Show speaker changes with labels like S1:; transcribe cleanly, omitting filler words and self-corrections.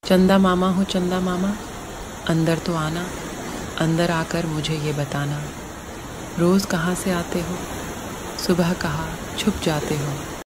S1: चंदा मामा हो चंदा मामा, अंदर तो आना, अंदर आकर मुझे ये बताना, रोज़ कहाँ से आते हो, सुबह कहाँ छुप जाते हो।